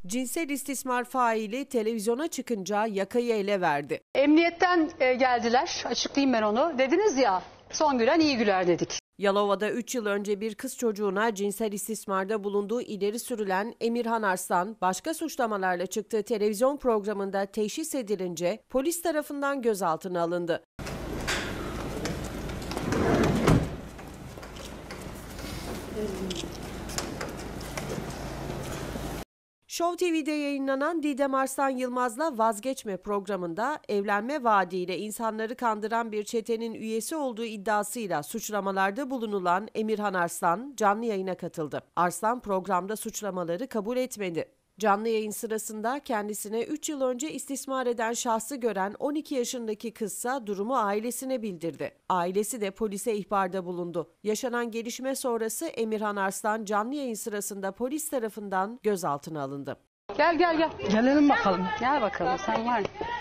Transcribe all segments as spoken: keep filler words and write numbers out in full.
Cinsel istismar faili televizyona çıkınca yakayı ele verdi. Emniyetten e, geldiler, açıklayayım ben onu. Dediniz ya, son gülen iyi güler dedik. Yalova'da üç yıl önce bir kız çocuğuna cinsel istismarda bulunduğu ileri sürülen Emirhan Arslan, başka suçlamalarla çıktığı televizyon programında teşhis edilince polis tarafından gözaltına alındı. Show T V'de yayınlanan Didem Arslan Yılmaz'la Vazgeçme programında evlenme vaadiyle insanları kandıran bir çetenin üyesi olduğu iddiasıyla suçlamalarda bulunulan Emirhan Arslan canlı yayına katıldı. Arslan programda suçlamaları kabul etmedi. Canlı yayın sırasında kendisine üç yıl önce istismar eden şahsı gören on iki yaşındaki kızsa durumu ailesine bildirdi. Ailesi de polise ihbarda bulundu. Yaşanan gelişme sonrası Emirhan Arslan canlı yayın sırasında polis tarafından gözaltına alındı. Gel gel gel. Gelelim bakalım. Gel bakalım sen gel.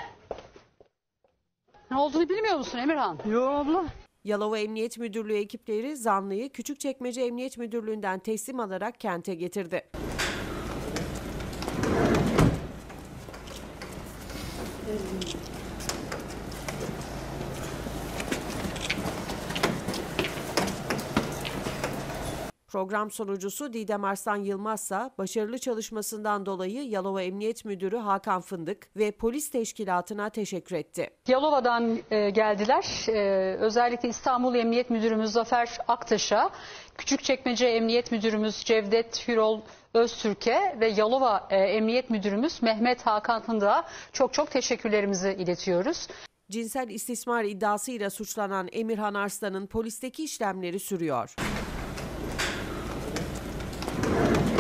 Ne olduğunu bilmiyor musun Emirhan? Yo abla. Yalova Emniyet Müdürlüğü ekipleri zanlıyı Küçükçekmece Emniyet Müdürlüğü'nden teslim alarak kente getirdi. Program sunucusu Didem Arslan Yılmazsa başarılı çalışmasından dolayı Yalova Emniyet Müdürü Hakan Fındık ve polis teşkilatına teşekkür etti. Yalova'dan e, geldiler. E, özellikle İstanbul Emniyet Müdürümüz Zafer Aktaş'a, Küçükçekmece Emniyet Müdürümüz Cevdet Hürol Öztürk'e ve Yalova e, Emniyet Müdürümüz Mehmet Hakan Fındık'a çok çok teşekkürlerimizi iletiyoruz. Cinsel istismar iddiasıyla suçlanan Emirhan Arslan'ın polisteki işlemleri sürüyor.